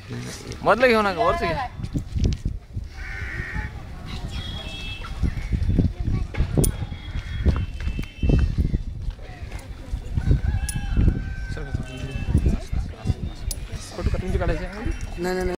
मधलं घेऊ नका वरच घ्या. फोटो तुमचे काढायचे. नाही नाही